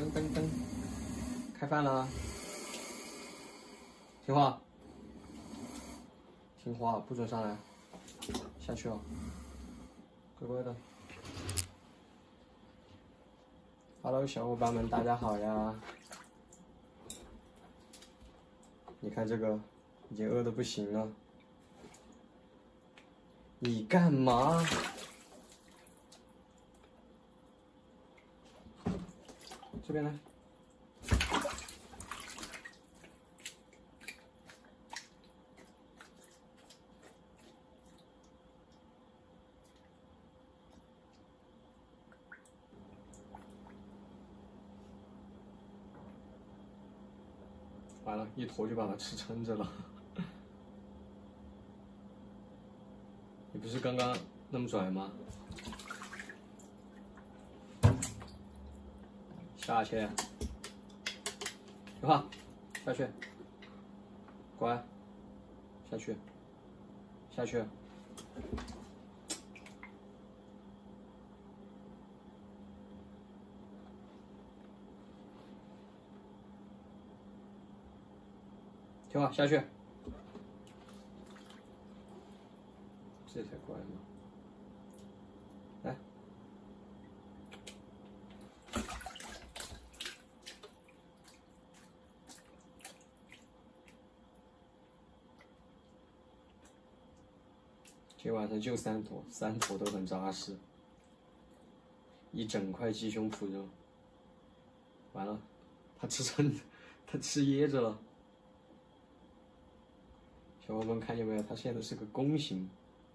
噔，开饭了，听话，听话，不准上来，下去哦，乖乖的。Hello， 小伙伴们，大家好呀！你看这个，已经饿得不行了。你干嘛？这边来。完了，一坨就把它吃撑着了。你不是刚刚那么拽吗？下去，听话，下去，乖，下去，下去。听话，下去。这才乖嘛。来。今晚上就3坨，3坨都很扎实，一整块鸡胸脯肉。完了，他吃噎着了。小伙伴看见没有？他现在是个弓形，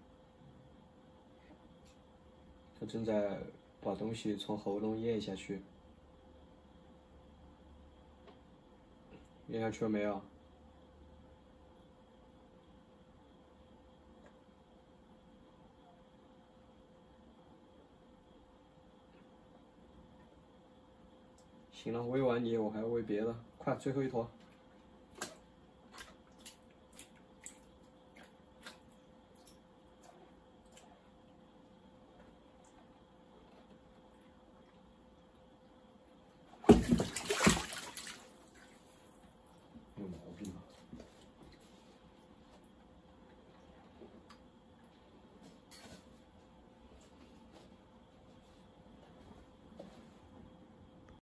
他正在把东西从喉咙咽下去。咽下去了没有？行了，喂完你，我还要喂别的，快，最后一坨。